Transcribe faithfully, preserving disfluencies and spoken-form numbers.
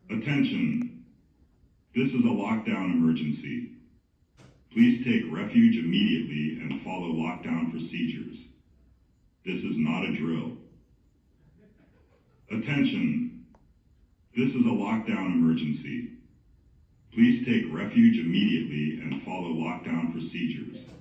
Attention! This is a lockdown emergency. Please take refuge immediately and follow lockdown procedures. This is not a drill. Attention! This is a lockdown emergency. Please take refuge immediately and follow lockdown procedures.